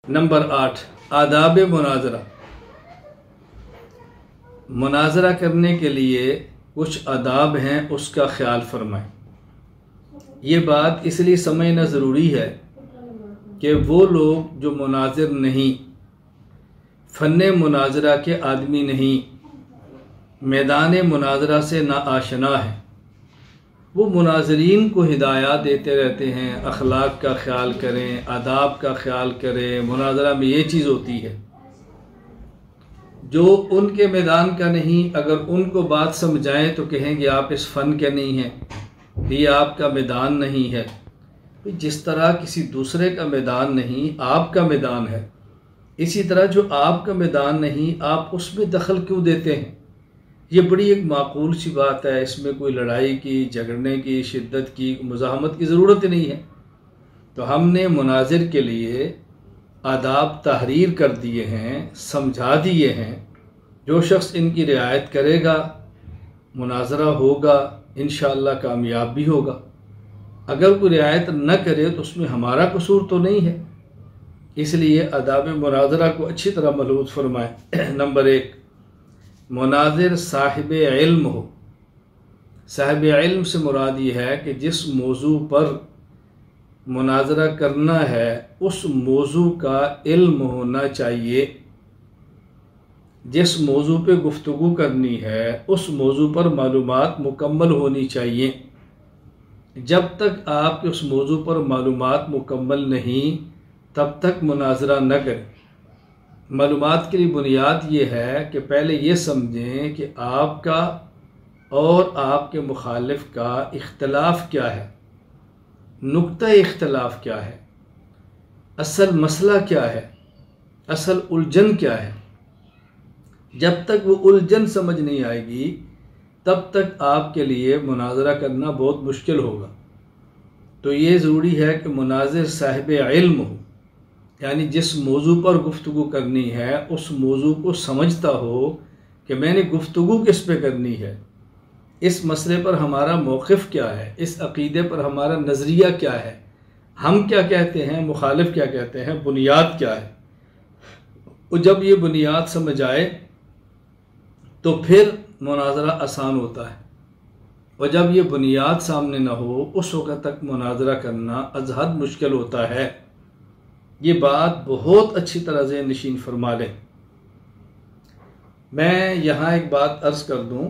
Number 8 आदाब मुनाजरा। मुनाजरा करने के लिए कुछ आदाब हैं, उसका ख्याल फरमाएं। ये बात इसलिए समझना ज़रूरी है कि वो लोग जो मुनाजिर नहीं, फ़न्ने मुनाजरा के आदमी नहीं, मैदान मुनाजरा से ना आशना है, वो मुनाजरीन को हिदायत देते रहते हैं, अखलाक का ख्याल करें, आदाब का ख्याल करें। मुनाजरा में ये चीज़ होती है जो उनके मैदान का नहीं, अगर उनको बात समझाएं तो कहेंगे आप इस फ़न के नहीं हैं, ये आपका मैदान नहीं है। जिस तरह किसी दूसरे का मैदान नहीं, आपका मैदान है, इसी तरह जो आपका मैदान नहीं, आप उसमें दखल क्यों देते हैं? ये बड़ी एक माकूल सी बात है। इसमें कोई लड़ाई की, झगड़ने की, शिद्दत की, मुज़ाहमत की ज़रूरत ही नहीं है। तो हमने मुनाजिर के लिए आदाब तहरीर कर दिए हैं, समझा दिए हैं। जो शख्स इनकी रियायत करेगा, मुनाजरा होगा, इंशाअल्लाह कामयाब भी होगा। अगर कोई रियायत न करे तो उसमें हमारा कसूर तो नहीं है। इसलिए आदाब मुनाजरा को अच्छी तरह मलूज़ फरमाएं। नंबर 1, मुनाजिर साहिब इल्म हो। साहिब इल्म से मुराद ये है कि जिस मौजू पर मुनाजरा करना है उस मौजू का इल्म होना चाहिए। जिस मौजू पे गुफ्तगू करनी है उस मौजू पर मालूमात मुकम्मल होनी चाहिए। जब तक आपके उस मौजू पर मालूमात मुकम्मल नहीं, तब तक मुनाजरा न करें। मालूमात के लिए बुनियाद ये है कि पहले ये समझें कि आपका और आपके मुखालिफ का इख्तलाफ क्या है, नुक्ता इख्तलाफ क्या है, असल मसला क्या है, असल उलझन क्या है। जब तक वो उलझन समझ नहीं आएगी तब तक आपके लिए मुनाजरा करना बहुत मुश्किल होगा। तो ये ज़रूरी है कि मुनाजिर साहिब इल्म हो, यानी जिस मौजू पर गुफ्तगू करनी है उस मौजू को समझता हो कि मैंने गुफ्तगू किस पे करनी है, इस मसले पर हमारा मौक़िफ़ क्या है, इस अक़ीदे पर हमारा नज़रिया क्या है, हम क्या कहते हैं, मुखालिफ क्या कहते हैं, बुनियाद क्या है। और जब ये बुनियाद समझ आए तो फिर मुनाजरा आसान होता है। और जब ये बुनियाद सामने ना हो उस वक़्त तक मुनाजरा करना अज़हद मुश्किल होता है। ये बात बहुत अच्छी तरह से नशीन फरमा लें। मैं यहाँ एक बात अर्ज़ कर दूँ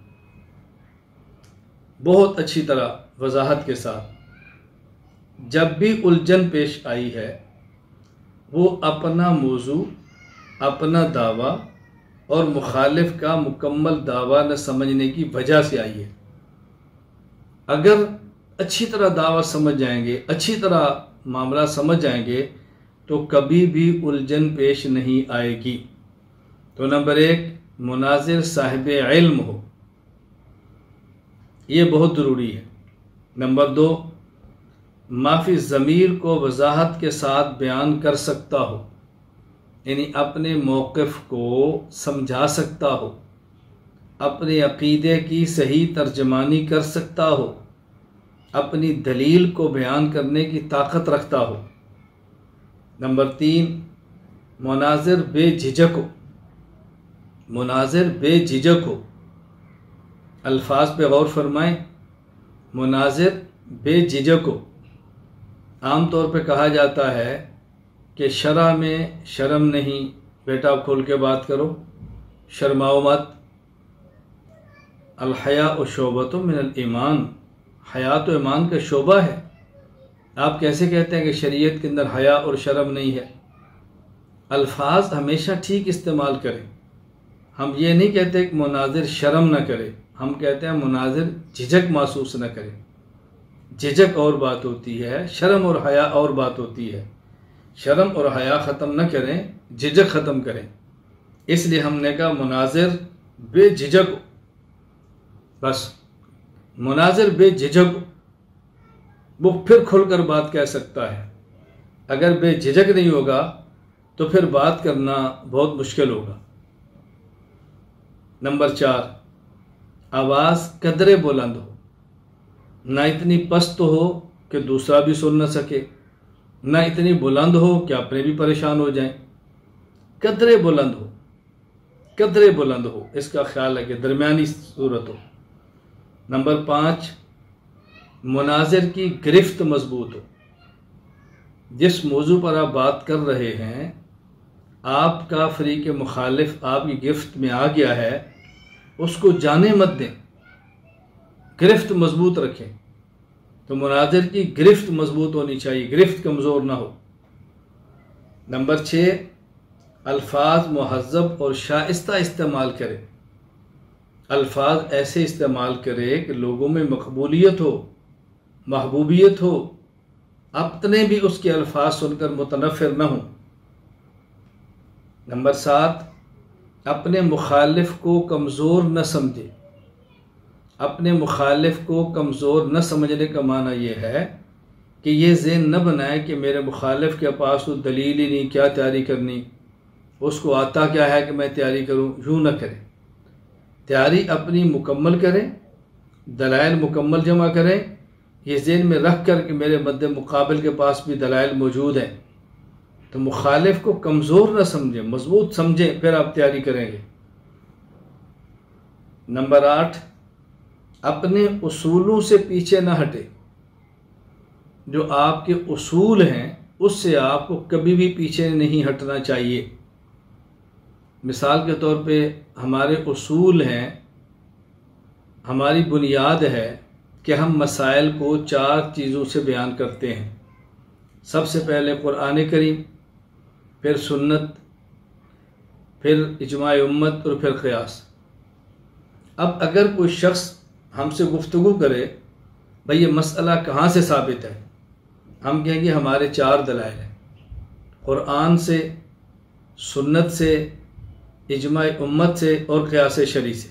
बहुत अच्छी तरह वजाहत के साथ। जब भी उलझन पेश आई है वो अपना मौजू, अपना दावा और मुखालिफ का मुकम्मल दावा न समझने की वजह से आई है। अगर अच्छी तरह दावा समझ जाएंगे, अच्छी तरह मामला समझ जाएंगे तो कभी भी उलझन पेश नहीं आएगी। तो नंबर 1, मुनाजिर साहिब इल्म हो, ये बहुत ज़रूरी है। नंबर 2, माफ़ी ज़मीर को वजाहत के साथ बयान कर सकता हो, यानी अपने मौक़िफ़ को समझा सकता हो, अपने अक़ीदे की सही तर्जमानी कर सकता हो, अपनी दलील को बयान करने की ताकत रखता हो। नंबर 3, मुनाजिर बेझिझक हो। मुनाजिर बेझिझक हो, अल्फाज पे गौर फरमाएं। मुनाजिर बेझिझक हो। आम तौर पे कहा जाता है कि शरअ में शर्म नहीं, बेटा आप खोल के बात करो, शर्माओ मत। अल हया व शोबतुम मिनल ईमान, हया तो ईमान का शोबा है। आप कैसे कहते हैं कि शरीयत के अंदर हया और शर्म नहीं है? अल्फाज हमेशा ठीक इस्तेमाल करें। हम ये नहीं कहते कि मुनाजिर शर्म न करे, हम कहते हैं मुनाजिर झिझक महसूस न करे। झिझक और बात होती है, शर्म और हया और बात होती है। शर्म और हया ख़त्म न करें, झिझक ख़त्म करें। इसलिए हमने कहा मुनाजिर बेझिझक हो। बस मुनाजिर बेझिझक वो फिर खुलकर बात कह सकता है। अगर बेझिझक नहीं होगा तो फिर बात करना बहुत मुश्किल होगा। नंबर 4, आवाज़ कदरे बुलंद हो, ना इतनी पस्त हो कि दूसरा भी सुन न सके, ना इतनी बुलंद हो कि अपने भी परेशान हो जाएं, कदरे बुलंद हो, कदरे बुलंद हो, इसका ख्याल रखें, दरमियानी सूरत हो। नंबर 5, मुनाजिर की गिरफ्त मजबूत हो। जिस मौजू पर आप बात कर रहे हैं, आपका फरीक मुखालिफ आपकी गिरफ्त में आ गया है, उसको जाने मत दें, गिरफ्त मजबूत रखें। तो मुनाजिर की गिरफ्त मजबूत होनी चाहिए, गिरफ्त कमज़ोर ना हो। नंबर 6, अल्फाज मुहज़्ज़ब और शाइस्ता इस्तेमाल करें। अल्फाज ऐसे इस्तेमाल करें कि लोगों में मकबूलियत हो, महबूबियत हो, अपने भी उसके अल्फाज सुनकर मुतनफ़िर न हों। नंबर 7, अपने मुखालिफ को कमज़ोर न समझे। अपने मुखालिफ को कमज़ोर न समझने का माना यह है कि ये ज़हन न बनाए कि मेरे मुखालिफ के पास तो दलील ही नहीं, क्या तैयारी करनी, उसको आता क्या है कि मैं तैयारी करूँ। यूँ न करें, तैयारी अपनी मुकम्मल करें, दलाइल मुकम्मल जमा करें, ये ज़हन में रख कर कि मेरे मद्दे मुकाबिल के पास भी दलाइल मौजूद हैं। तो मुखालिफ को कमज़ोर न समझें, मजबूत समझें, फिर आप तैयारी करेंगे। नंबर 8, अपने उसूलों से पीछे न हटे। जो आपके उसूल हैं उससे आपको कभी भी पीछे नहीं हटना चाहिए। मिसाल के तौर पे हमारे उसूल हैं, हमारी बुनियाद है कि हम मसाइल को 4 चीज़ों से बयान करते हैं। सबसे पहले कुरान करीम, फिर सुन्नत, फिर इजमाअ उम्मत और फिर क़ियास। अब अगर कोई शख्स हमसे गुफ्तगू करे, भाई ये मसला कहाँ से साबित है, हम कहेंगे हमारे 4 दलाइल हैं, कुरान से, सुन्नत से, इजमाअ उम्मत से और क़ियास शरई से।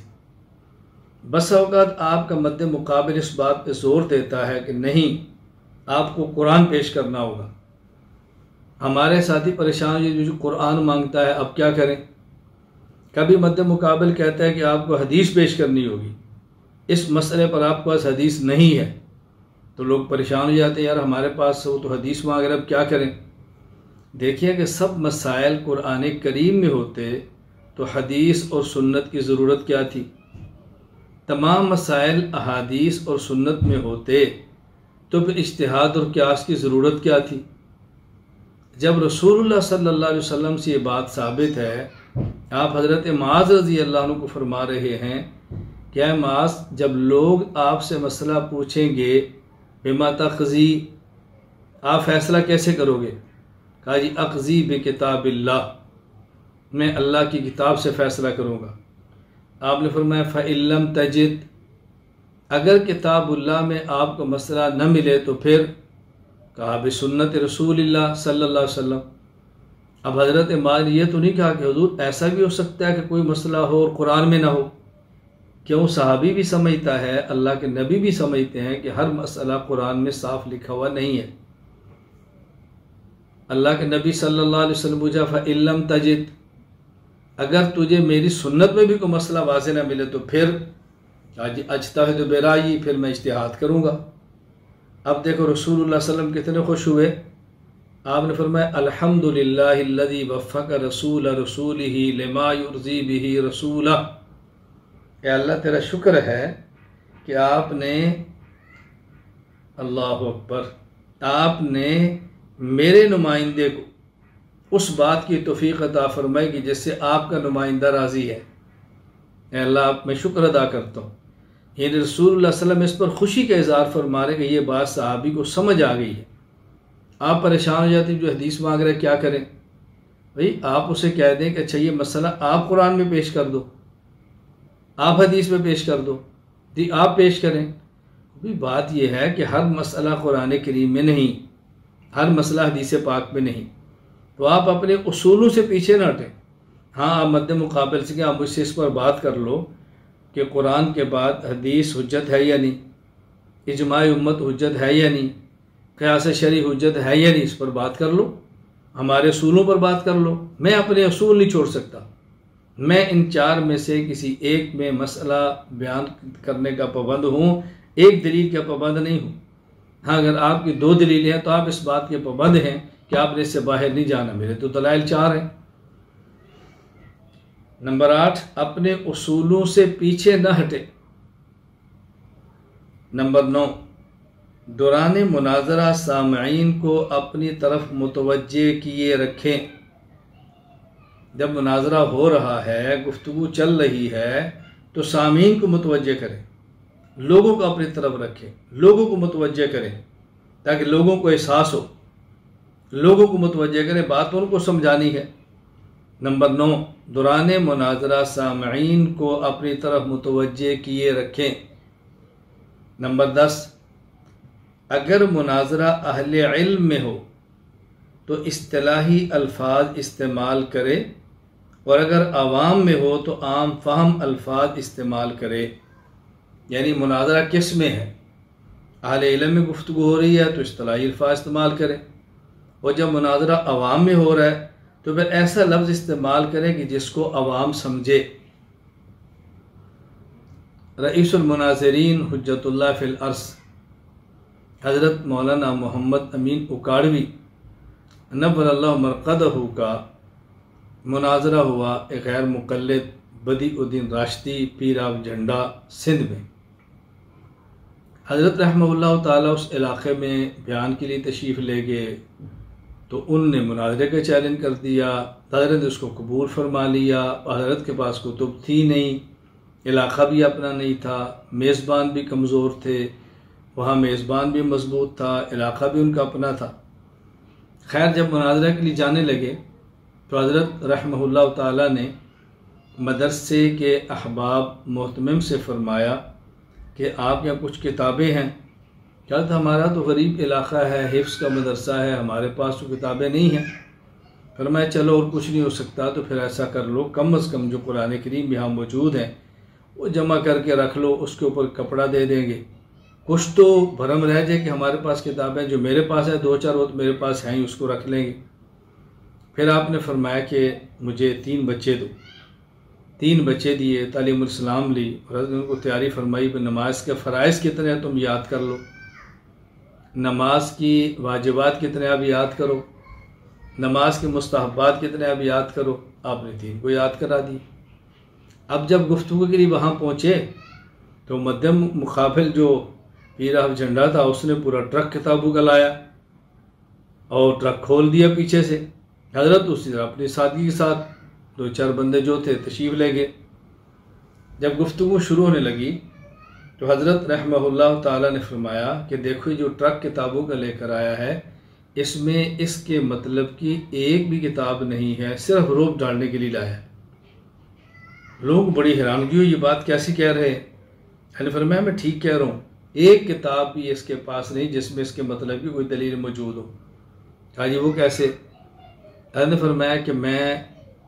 बस औक़ात आपका मद्दे मुकाबिल इस बात पे ज़ोर देता है कि नहीं, आपको कुरान पेश करना होगा। हमारे साथी परेशान जो कुरान मांगता है, अब क्या करें। कभी मद्दे मुकाबिल कहता है कि आपको हदीस पेश करनी होगी, इस मसले पर आपके पास हदीस नहीं है, तो लोग परेशान हो जाते हैं, यार हमारे पास हो तो हदीस मांग रहे, अब क्या करें। देखिए कि सब मसाइल कुरान करीम में होते तो हदीस और सुन्नत की ज़रूरत क्या थी। तमाम मसाइल अहादीस और सुन्नत में होते तो फिर इज्तिहाद और क़ियास की ज़रूरत क्या थी। जब रसूलुल्लाह सल्लल्लाहु अलैहि वसल्लम से ये बात साबित है, आप हज़रत मुआज़ रज़ी अल्लाह अन्हु को फरमा रहे हैं, क्या मुआज़, जब लोग आपसे मसला पूछेंगे बिमा तक़ज़ी, आप फ़ैसला कैसे करोगे। कहा जी अक़ज़ी बिकिताबिल्लाह, मैं अल्लाह की किताब से फ़ैसला करूँगा। आपने फरमाया फ़इल्लम तजिद, अगर किताबुल्लाह में आपको मसला न मिले तो फिर। कहा बिसुन्नत रसूलिल्लाह सल्लल्लाहु अलैहि वसल्लम। अब हज़रत मुआज़ ने ये तो नहीं कहा कि हुज़ूर ऐसा भी हो सकता है कि कोई मसला हो और कुरान में ना हो। क्यों, सहाबी भी समझता है, अल्लाह के नबी भी समझते हैं कि हर मसला कुरान में साफ लिखा हुआ नहीं है। अल्लाह के नबी सल्लल्लाहु अलैहि वसल्लम पूछा फ़इल्लम तजिद, अगर तुझे मेरी सुन्नत में भी कोई मसला वाज़ेह न मिले तो फिर। आज अज्तहिदु बिराई, फिर मैं इज्तिहाद करूँगा। अब देखो रसूलुल्लाह सल्लल्लाहु अलैहि वसल्लम कितने खुश हुए। आपने फरमाया अल्हम्दुलिल्लाहिल्लज़ी वफ़्फ़क़ रसूल रसूलिही लिमा युर्ज़ी बिही रसूलह। अल्लाह तेरा शुक्र है कि आपने, अल्लाह अकबर, आपने मेरे नुमाइंदे को उस बात की तौफ़ीक़ अता फरमाई कि जिससे आपका नुमाइंदा राज़ी है। अल्लाह मैं शुक्र अदा करता हूँ। ये रसूलुल्लाह सल्लल्लाहु अलैहि वसल्लम इस पर खुशी का इज़हार फरमा रहे कि ये बात सहाबी को समझ आ गई है। आप परेशान हो जाते जो हदीस मांग रहे, क्या करें भाई। आप उसे कह दें कि अच्छा ये मसला आप कुरान में पेश कर दो, आप हदीस में पेश कर दो, जी आप पेश करें। भाई बात यह है कि हर मसला कुरान करीम में नहीं, हर मसला हदीस पाक में नहीं, तो आप अपने उसूलों से पीछे न हटें। हाँ, आप मद्दे मुकाबले से कि आप मुझसे इस पर बात कर लो कि कुरान के बाद हदीस हुज्जत है या नहीं, इजमाअ उम्मत हुज्जत है या नहीं, क़ियास शरई हुज्जत है या नहीं, इस पर बात कर लो, हमारे असूलों पर बात कर लो। मैं अपने असूल नहीं छोड़ सकता, मैं इन 4 में से किसी एक में मसला बयान करने का पाबंद हूँ, एक दलील का पाबंद नहीं हूँ। हाँ, अगर आपकी 2 दलीलें हैं तो आप इस बात के पाबंद हैं कि आपने इससे बाहर नहीं जाना। मेरे तो दलाइल 4 हैं। नंबर 8, अपने उसूलों से पीछे न हटे। नंबर 9, दौरान मुनाजरा सामईन को अपनी तरफ मुतवज्जे किए रखें। जब मुनाजरा हो रहा है, गुफ्तगू चल रही है, तो सामीन को मुतवज्जे करें, लोगों को अपनी तरफ रखें, लोगों को मुतवज्जे करें ताकि लोगों को एहसास हो, लोगों को मुतवज्जे करें, बात उनको समझानी है। नंबर 9, दौरान मुनाजरा सामईन को अपनी तरफ मुतवज्जे किए रखें। नंबर 10, अगर मुनाजरा अहले इल्म में हो तो इस्तिलाही अल्फाज इस्तेमाल करे, और अगर आवाम में हो तो आम फ़हम अल्फाज इस्तेमाल करे। यानी मुनाजरा किस में है? अहले इल्म में गुफ्तगू हो रही है तो इस्तिलाही अल्फाज इस्तेमाल करें, और जब मुनाजरा आवाम में हो रहा है तो फिर ऐसा लफ्ज़ इस्तेमाल करें कि जिसको आवाम समझे। रईसुल मुनाज़िरीन हुज्जतुल्लाह फिल अर्स हज़रत मौलाना मोहम्मद अमीन उकाड़वी नव्वरल्लाहु मरक़दहू का मुनाजरा हुआ एक गैर मुक़ल्लिद बदीउद्दीन राशिदी पीर ऑफ झंडा सिंध में। हज़रत रहमहुल्लाह ताला उस इलाक़े में बयान के लिए तशरीफ़ ले गए तो उनने मुनाजरे का चैलेंज कर दिया। हज़रत ने उसको कबूल फरमा लिया। हज़रत के पास कुतुब थी नहीं, इलाक़ा भी अपना नहीं था, मेज़बान भी कमज़ोर थे, वहाँ मेज़बान भी मजबूत था, इलाक़ा भी उनका अपना था। खैर, जब मुनाजरा के लिए जाने लगे तो हज़रत रहमहुल्लाह ताला ने मदरसे के अहबाब मोहतमिम से फ़रमाया कि आप यहाँ कुछ किताबें हैं। क्या था, हमारा तो गरीब इलाक़ा है, हिफ्ज़ का मदरसा है, हमारे पास तो किताबें नहीं हैं। फरमाया चलो और कुछ नहीं हो सकता तो फिर ऐसा कर लो, कम अज़ कम जो कुरान करीम यहाँ मौजूद हैं वो जमा करके रख लो, उसके ऊपर कपड़ा दे देंगे, कुछ तो भरम रह जाए कि हमारे पास किताबें, जो मेरे पास है 2-4 वो तो मेरे पास हैं ही, उसको रख लेंगे। फिर आपने फरमाया कि मुझे 3 बच्चे दो। 3 बच्चे दिए, तालीमुल इस्लाम ली, और उनको तैयारी फरमाई कि नमाज के फ़राइज़ कितने हैं तुम याद कर लो, नमाज की वाजिबात कितने आप याद करो, नमाज के मुस्तहब्बात कितने आप याद करो। आपने 3 को याद करा दी। अब जब गुफ्तगू के लिए वहाँ पहुँचे तो मध्यम मुकाबिल जो पीर ऑफ झंडा था उसने पूरा ट्रक किताबों का लाया और ट्रक खोल दिया पीछे से। हज़रत उसी तरह अपनी सादगी के साथ 2-4 बंदे जो थे तशरीफ़ ले गए। जब गुफ्तगू शुरू होने लगी तो हज़रत रहमहुल्लाह ताला ने फरमाया कि देखो जो ट्रक किताबों का लेकर आया है इसमें इसके मतलब की एक भी किताब नहीं है, सिर्फ रोब डालने के लिए लाया है। लोग बड़ी हैरानगी हुई, ये बात कैसी कह रहे हैं? मैंने फरमाया मैं ठीक कह रहा हूँ, एक किताब भी इसके पास नहीं जिसमें इसके मतलब की कोई दलील मौजूद हो। कहा जी वो कैसे? मैंने फरमाया कि मैं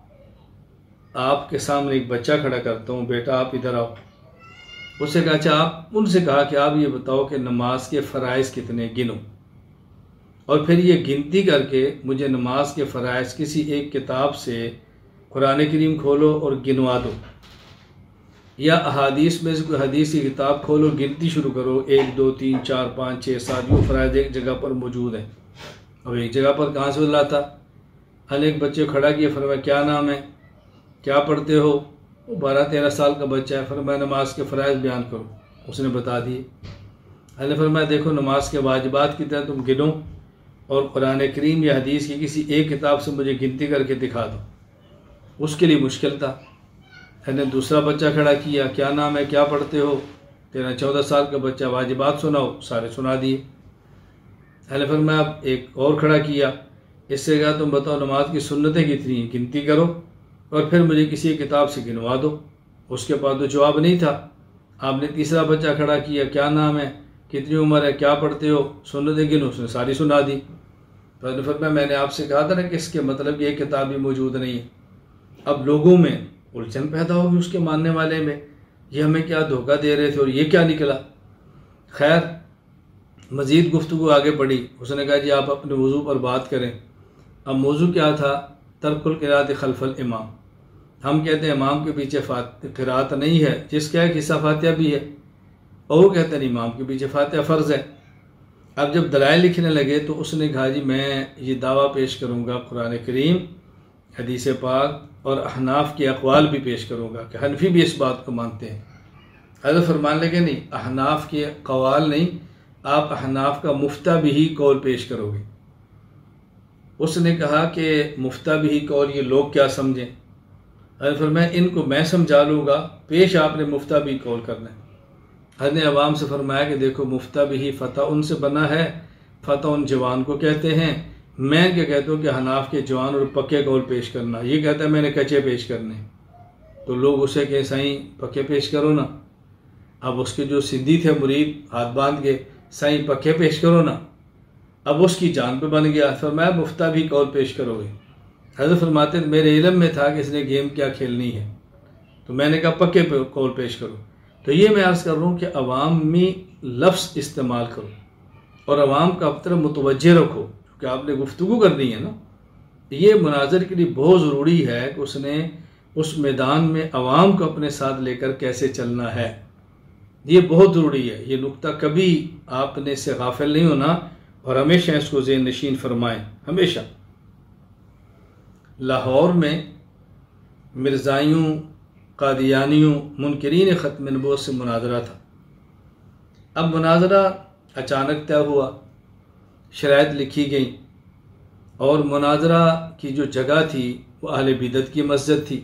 आपके सामने एक बच्चा खड़ा करता हूँ, बेटा आप इधर आओ। उससे कहा अच्छा, आप उनसे कहा कि आप ये बताओ कि नमाज के फ़राइज़ कितने गिनो, और फिर ये गिनती करके मुझे नमाज के फ़राइज़ किसी एक किताब से कुरान करीम खोलो और गिनवा दो, या अहादीस में से कोई हदीस की किताब खोलो, गिनती शुरू करो 1 2 3 4 5 6 7 वो फ़राइज़ एक जगह पर मौजूद है। अब एक जगह पर कहाँ से लाता? हर एक बच्चे खड़ा किया, फरमाया क्या नाम है, क्या पढ़ते हो? वो 12-13 साल का बच्चा है। फरमाया नमाज के फ़राइज़ बयान करो। उसने बता दिए। अल्लाह फरमाया देखो नमाज के वाजिबात की तरह तुम गिनो और कुरान करीम या हदीस की किसी एक किताब से मुझे गिनती करके दिखा दो। उसके लिए मुश्किल था। मैंने दूसरा बच्चा खड़ा किया, क्या नाम है, क्या पढ़ते हो? 13-14 साल का बच्चा, वाजिबात सुनाओ, सारे सुना दिए। अल्लाह फरमाया अब एक और खड़ा किया, इससे कहा तुम बताओ नमाज की सुन्नतें कितनी हैं, गिनती करो और फिर मुझे किसी किताब से गिनवा दो। उसके पास तो जवाब नहीं था। आपने तीसरा बच्चा खड़ा किया, क्या नाम है, कितनी उम्र है, क्या पढ़ते हो, सुन्नतें गिनो, उसने सारी सुना दी। तो फरमाया मैंने आपसे कहा था ना कि इसके मतलब ये किताब भी मौजूद नहीं है। अब लोगों में उलझन पैदा होगी उसके मानने वाले में, ये हमें क्या धोखा दे रहे थे और ये क्या निकला। खैर मज़ीद गुफ्तगू आगे बढ़ी। उसने कहा जी आप अपने वज़ू पर बात करें। अब मौजू क्या था? तर्कुल क़िराअत खल्फ़ल इमाम। हम कहते हैं इमाम के पीछे क़िराअत नहीं है, जिसका एक हिस्सा फातिहा भी है, और वो कहते हैं इमाम के पीछे फातिहा फ़र्ज़ है। अब जब दलाइल लिखने लगे तो उसने कहा जी मैं ये दावा पेश करूँगा कुरान करीम, हदीस पाक और अहनाफ के अक़वाल भी पेश करूँगा कि हनफी भी इस बात को मानते हैं। हज़रत फरमान लगे नहीं, अहनाफ के अक़वाल नहीं, आप अहनाफ का मुफ्ता भी ही कौल पेश करोगे। उसने कहा कि मुफ्ता भी ही कौल ये लोग क्या समझें। हज़रत फरमाया इनको मैं समझा लूँगा, पेश आपने मुफ्ता भी कौल करना है। हज़रत ने अवाम से फरमाया कि देखो मुफ्ता भी ही फ़तह उनसे बना है, फ़तह उन जवान को कहते हैं। मैं क्या कहता हूँ कि हनाफ के जवान और पक्के कौल पेश करना, ये कहता है मैंने कच्चे पेश करने, तो लोग उसे कहे साईं पक्के पेश करो ना। अब उसके जो सिद्दी थे मुरीद हाथ बांध के साईं पक्के पेश करो ना, अब उसकी जान पे बन गया। फरमाया मुफ्ता भी कौल पेश करोगे। हज़रत फरमाते मेरे इल्म में था कि इसने गेम क्या खेलनी है, तो मैंने कहा पक्के कौल पेश करो। तो ये मैं अर्ज़ कर रहा हूँ कि अवामी लफ्ज़ इस्तेमाल करो और अवाम का अब तरफ मुतवज्जे रखो, क्योंकि आपने गुफ्तगू करनी है ना। ये मुनाज़र के लिए बहुत ज़रूरी है कि उसने उस मैदान में अवाम को अपने साथ लेकर कैसे चलना है, ये बहुत ज़रूरी है। ये नुक्ता कभी आपने इससे गाफिल नहीं होना और हमेशा इसको ज़हन नशीन फरमाएँ। हमेशा लाहौर में मिर्ज़ाइयों, कादियानियों, मुनकरीन ख़त्म नबूवत से मुनाजरा था। अब मुनाजरा अचानक तय हुआ, शराइत लिखी गई और मुनाजरा की जो जगह थी वो अहले बिदत की मस्जिद थी।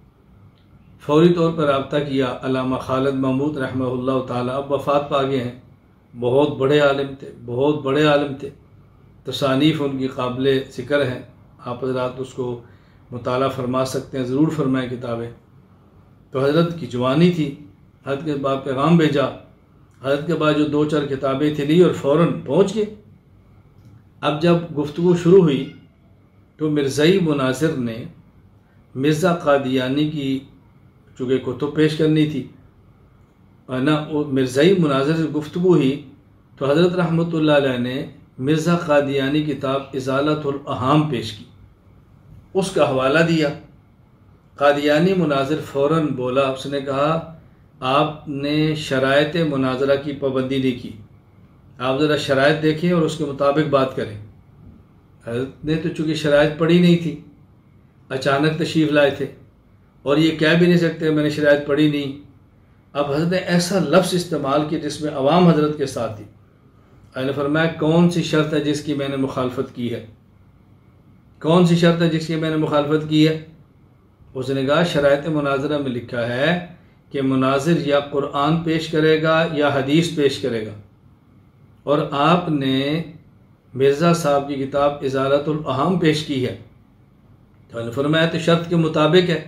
फौरी तौर पर रब्ता किया। अल्लामा खालिद महमूद रहमहुल्लाह ताला अब वफ़ात पा गए हैं, बहुत बड़े आलिम थे, बहुत बड़े आलिम थे। तसानीफ़ उनकी काबिल ज़िक्र हैं, आप हज़रात उसको मुताला फरमा सकते हैं, ज़रूर फरमाएँ किताबें। तो हज़रत की जवानी थी, हज़रत के बाद पैगाम भेजा, हज़रत के बाद जो 2-4 किताबें थी ली और फ़ौरन पहुँच गए। अब जब गुफ्तगू शुरू हुई तो मिर्ज़ाई मुनासिर ने मिर्ज़ा कादियानी की चूँकि कुतुब पेश करनी थी ना, वो मिर्ज़ाई मुनासिर से गुफ्तगू हुई तो हज़रत रहमतुल्लाह अलैह ने मिर्ज़ा कादियानी किताब इज़ालतुल अहाम पेश की, उसका हवाला दिया। कादियानी मुनाजिर फ़ौरन बोला, उसने कहा आपने शराइत मुनाजरा की पाबंदी नहीं की, आप ज़रा शराइत देखें और उसके मुताबिक बात करें। हज़रत ने तो चूँकि शराइत पढ़ी नहीं थी, अचानक तशरीफ़ लाए थे और ये कह भी नहीं सकते मैंने शराइत पढ़ी नहीं। अब हज़रत ने ऐसा लफ्ज़ इस्तेमाल किया जिसमें अवाम हज़रत के साथ थी। मैंने फरमाया कौन सी शर्त है जिसकी मैंने मुखालफत की है, कौन सी शर्त है जिसकी मैंने मुखालफत की है। उसने कहा शराइत मुनाजरा में लिखा है कि मुनाजिर या कुरान पेश करेगा या हदीस पेश करेगा, और आपने मिर्ज़ा साहब की किताब इज़ालतुल अहाम पेश की है। तो फरमाया तो शर्त के मुताबिक है।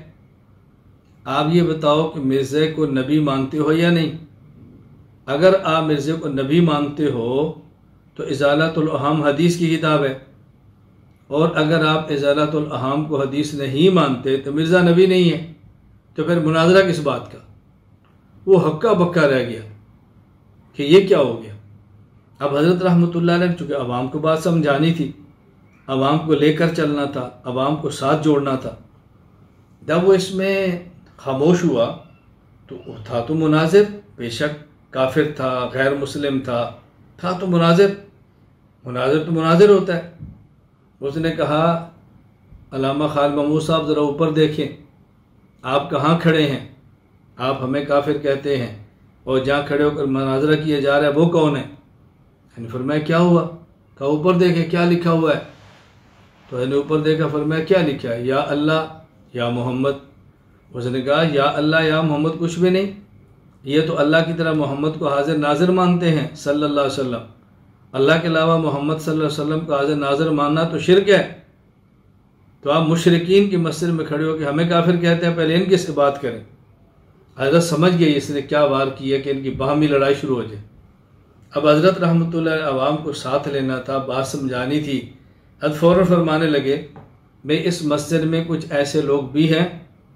आप ये बताओ कि मिर्ज़े को नबी मानते हो या नहीं। अगर आप मिर्ज़े को नबी मानते हो तो इज़ालतुल अहाम हदीस की किताब है, और अगर आप इज़ालतुल अहाम को हदीस नहीं मानते तो मिर्ज़ा नबी नहीं है, तो फिर मुनाजरा किस बात का। वो हक्का बक्का रह गया कि ये क्या हो गया। अब हज़रत रहमतुल्लाह अलैह चूँकि अवाम को बात समझानी थी, अवाम को लेकर चलना था, अवाम को साथ जोड़ना था। जब वो इसमें खामोश हुआ तो था तो मुनाजिर, बेशक काफिर था, गैर मुस्लिम था तो मुनाजिर तो मुनाजिर होता है। उसने कहा अल्लामा खालिद महमूद साहब ज़रा ऊपर देखें, आप कहाँ खड़े हैं, आप हमें काफिर कहते हैं और जहाँ खड़े होकर मुनाजरा किया जा रहा है वो कौन है। फरमाया क्या हुआ, कहा ऊपर देखें क्या लिखा हुआ है। तो मैंने ऊपर देखा, फरमाया क्या लिखा है, या अल्लाह या मोहम्मद। उसने कहा या अल्लाह या मोहम्मद कुछ भी नहीं, ये तो अल्लाह की तरह मोहम्मद को हाजिर नाजिर मानते हैं सल्लल्लाहु अलैहि वसल्लम। अल्लाह के अलावा मोहम्मद सल्लल्लाहु अलैहि वसल्लम को हाजिर नाजिर मानना तो शिरक है। तो आप मुशरिकीन की मस्जिद में खड़े हो कि हमें काफिर कहते हैं, पहले इनकी से बात करें। हज़रत समझ गई इसने क्या वार किया कि इनकी बाहमी लड़ाई शुरू हो जाए। अब हज़रत रहमतुल्लाह अलैह अवाम को साथ लेना था, बात समझानी थी। हज़रत फ़ौरन फरमाने लगे भाई इस मस्जिद में कुछ ऐसे लोग भी हैं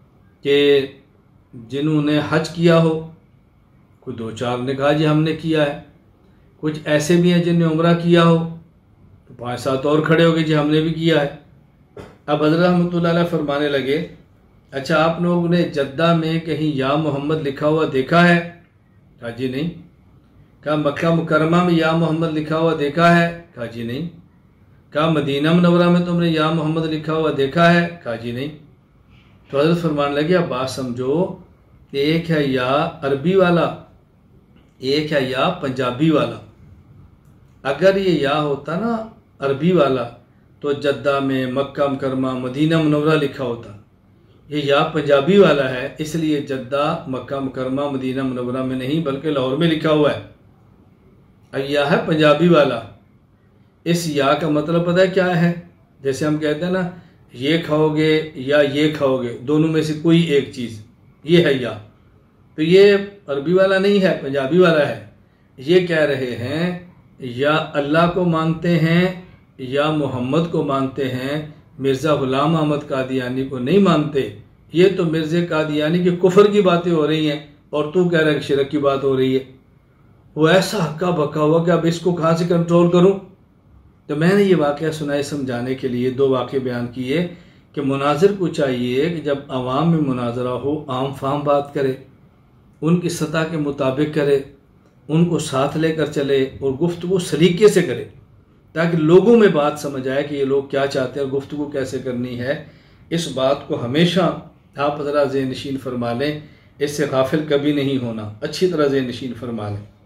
कि जिन्होंने हज किया हो, कोई 2-4 ने कहा जी हमने किया है। कुछ ऐसे भी हैं जिन्होंने उम्रा किया हो, तो 5-7 और खड़े हो गए जी हमने भी किया है। अब हज़रत रहमतुल्लाह अलैह फरमाने लगे अच्छा आप लोगों ने जद्दा में कहीं या मोहम्मद लिखा हुआ देखा है? कहा जी नहीं। कहा मक्का मुकरमा में या मोहम्मद लिखा हुआ देखा है? कहा जी नहीं। कहा मदीना मुनव्वरा में तुमने या मोहम्मद लिखा हुआ देखा है? कहा जी नहीं। तो हज़रत फरमाने लगे अब बात समझो, एक है या अरबी वाला, एक है या पंजाबी वाला। अगर ये या होता ना अरबी वाला तो जद्दा में, मक्का मुकरमा, मदीना मुनव्वरा लिखा होता। ये या पंजाबी वाला है, इसलिए Jeddah, Mecca Mukarramah, Medina Munawwarah में नहीं बल्कि लाहौर में लिखा हुआ है। अब या है पंजाबी वाला, इस या का मतलब पता है क्या है? जैसे हम कहते हैं ना ये खाओगे या ये खाओगे, दोनों में से कोई एक चीज़, ये है या। तो ये अरबी वाला नहीं है, पंजाबी वाला है। ये कह रहे हैं या अल्लाह को मानते हैं या मोहम्मद को मानते हैं, मिर्ज़ा ग़ुलाम अहमद कादियानी को नहीं मानते। ये तो मिर्ज़ा कादियानी के कुफर की बातें हो रही हैं और तू कह रहा है कि शिरक की बात हो रही है। वो ऐसा हक्का बक्का हुआ कि अब इसको कहाँ से कंट्रोल करूँ। तो मैंने ये वाक़या सुनाए समझाने के लिए दो वाक़े बयान किए कि मुनाजिर को चाहिए कि जब आवाम में मुनाजरा हो आम फाम बात करे, उनकी सतह के मुताबिक करे, उनको साथ लेकर चले और गुफ्तगू सलीके से करे ताकि लोगों में बात समझ आए कि ये लोग क्या चाहते हैं और गुफ्तगू कैसे करनी है। इस बात को हमेशा आप ज़रा ज़हन नशीन फरमा लें, इससे गाफिल कभी नहीं होना, अच्छी तरह ज़हन नशीन फरमा लें।